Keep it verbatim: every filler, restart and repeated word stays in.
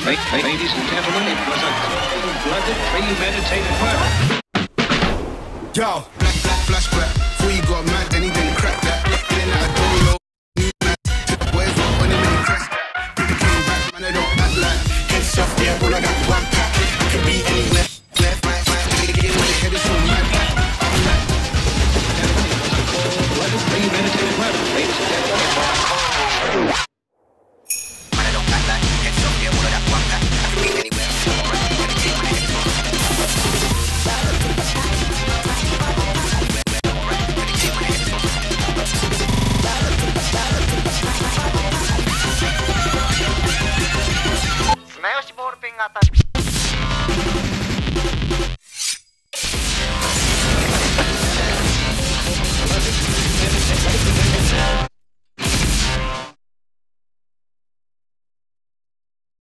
Ladies and gentlemen, it was a cold-blooded, premeditated murder. Yo, black, black, flashback. Before you got mad, then he didn't crack that. Then I don't know. Where's the one in the crest? People came back, man, I don't act like. Headshot, yeah, all I got one pack. I could be anywhere. Left, right, right, right, get in my head, it's all mad. I'm like, Cold-blooded, premeditated murder. Ladies and gentlemen. Man, I don't act like. Headshot, yeah, all I got one pack. I could be anywhere. Smash ball ping attack.